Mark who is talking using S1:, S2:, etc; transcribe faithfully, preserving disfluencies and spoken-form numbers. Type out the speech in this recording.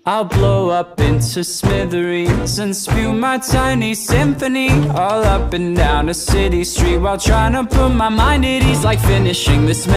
S1: I'll blow up into smithereens and spew my tiny symphony all up and down a city street while trying to put my mind at ease, like finishing this